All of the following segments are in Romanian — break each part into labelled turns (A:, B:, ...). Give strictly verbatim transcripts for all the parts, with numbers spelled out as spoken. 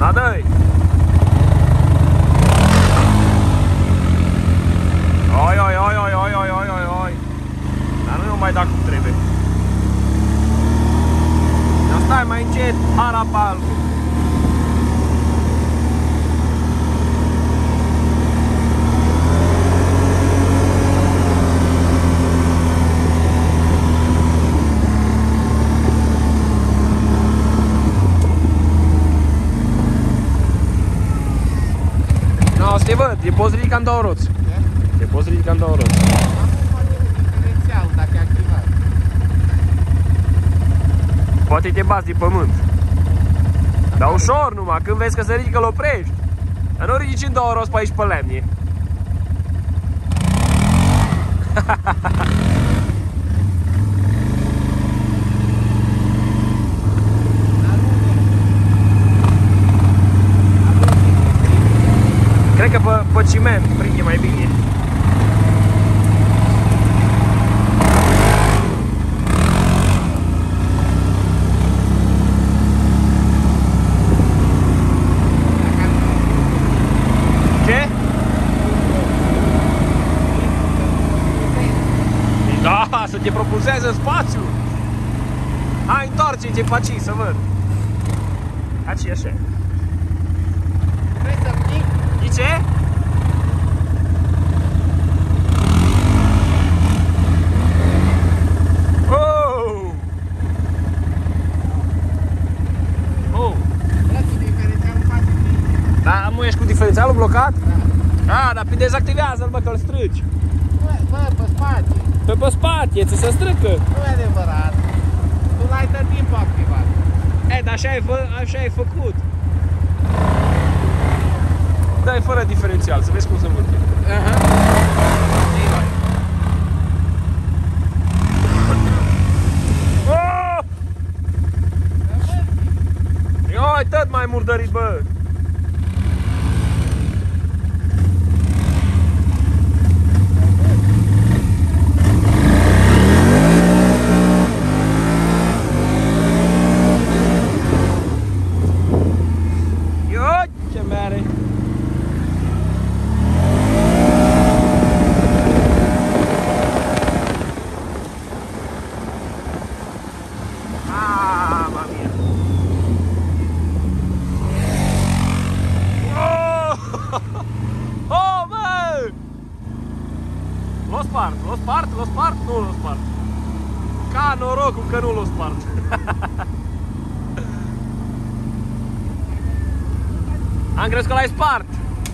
A: Da, dă-i! Oi, oi, oi, oi, oi, oi, oi, oi, oi. Dar nu mai da cum trebuie. Ia stai mai încet, harapal. No, te văd, te poți ridica în două roți. Te poți ridica în două roți. Poate te bați din pământ. Dar ușor numai, când vezi că se ridică, îl oprești. Dar nu ridici în două roți pe aici pe lemne. Cred că pe, pe ciment prinde mai bine. Ce? Da, să te propulseze în spațiu. Hai, întoarce-te pe aici să văd. Aici e așa.
B: Vrei să plic?
A: De ce? Oh! Oh! Da, nu ești cu diferențialul blocat?
B: Da.
A: Ah, dar pe dezactivează-l, bă, că-l strâci.
B: Bă, bă, pe spate.
A: Pe pe spate, ți se strâcă.
B: Nu e adevărat. Tu l-ai tot timpul activat.
A: E, dar așa ai, fă, așa ai făcut. Dai fără diferențial, să vezi cum se multe.
B: Aha.
A: Oh! Ioi, tot mai murdărit, bă. Ioi, ce mere. Mamma mia. Oh! Oh, bă! L-o spart, l-o spart, l-o spart, nu l-o spart. Ca norocul că nu l-o spart. Am crezut că l-ai spart.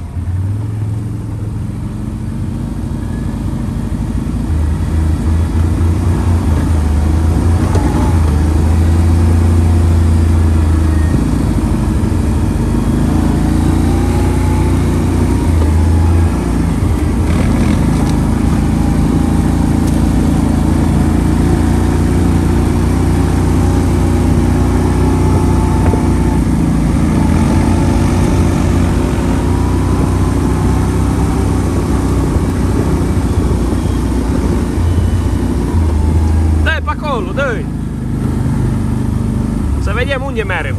A: Dă-i! Să vedem unde merem.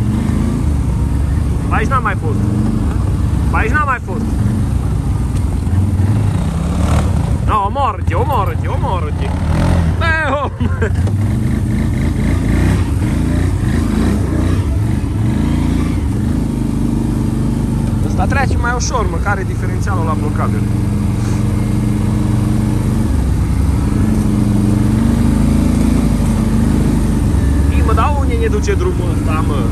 A: Pe aici n-am mai fost. Pe aici n-am mai fost. No, omoră-te, omoră-te, omoră-te. Oh. Ăsta trece mai ușor, măcar e diferențialul la blocabil. Mă, dar unde ne duce drumul ăsta, mă?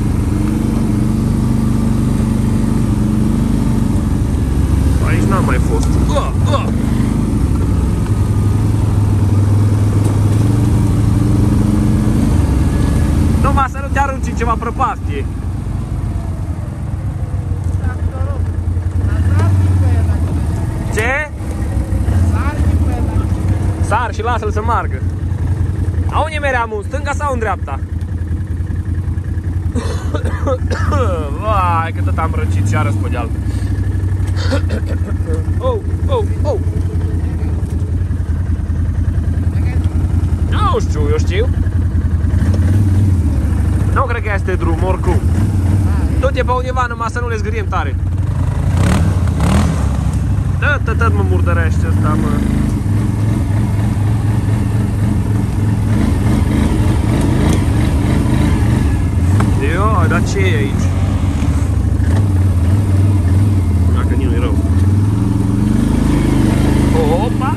A: Aici n-am mai fost. Uh, uh. Numai să nu te arunci în ceva prăpastie. Ce? Sar și lasă-l să meargă. A unde meream, în stânga sau în dreapta? Vai, că tot am răcit și arăs pe deal. Oh, oh, oh. Nu știu, eu știu. Nu cred că este drum, oricum. Tu Du-te pe undeva numai să nu le zgâriem tare. Tot, tot mă murdărește ăsta, mă. Eu, dar ce e aici? Dacă nu-i rău. Opa!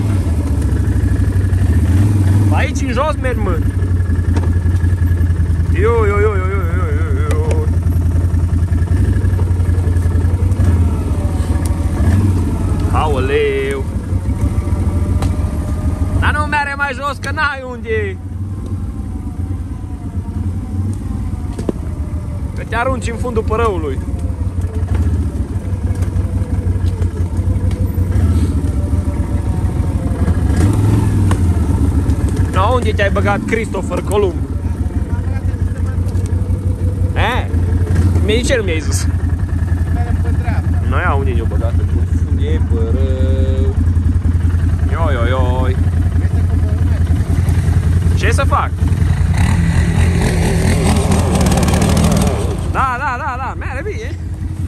A: Aici în jos merg, mă. Eu, eu, eu, eu, eu, eu, eu. Aoleu. Dar nu merge mai jos, că n-ai unde. Că te arunci în fundul părăului. No, unde te-ai băgat Christopher Columb? E? Mie ce nu mi-ai zis?
B: Merem pe dreapta.
A: Noi au unde ne-o băgat într-un fund de părău. Ioi, ioi, ioi. Ce să fac? Da, da, da, da, merge bine.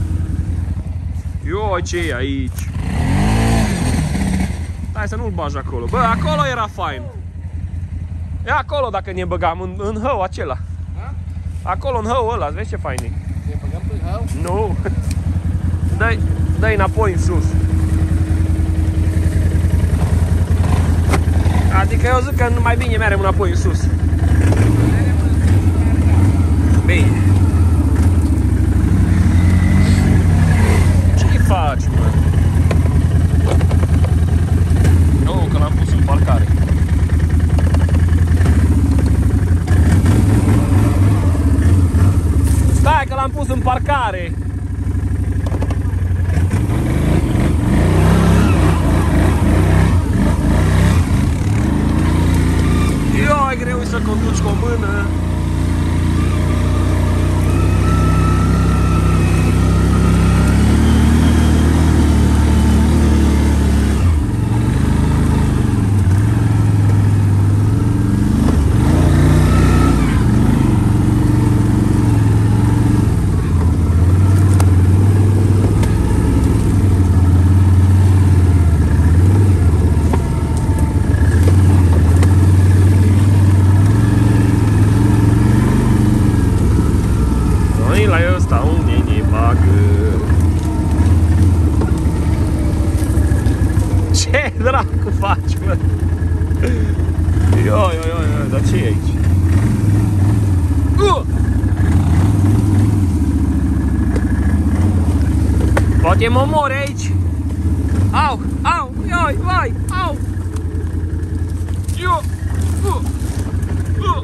A: Ioi, ce e aici? Hai să nu-l bagi acolo. Bă, acolo era fain. E acolo dacă ne băgam, în, în hău acela.
B: Da?
A: Acolo în hău ăla, vezi ce fain e.
B: Ne băgăm pe hău?
A: Nu. Dă-i, dă-i înapoi în sus. Adică eu zic că mai bine mergem înapoi în sus. Bine. Ce-i faci, mă? Oh, că l-am pus în parcare. Stai că l-am pus în parcare. Eu, e greu să conduci cu o mână. Ce dracu faci, mă? Ioi, ioi, ioi, dar ce e aici? Uh! Poate mă mori aici. Au, au, ioi, vai, au. Eu, uh, uh.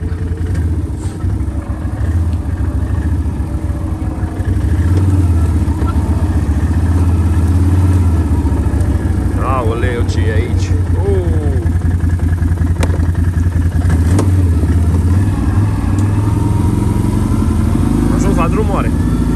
A: Aoleu, ce e aici? Uh. Ajuns la drum, oare?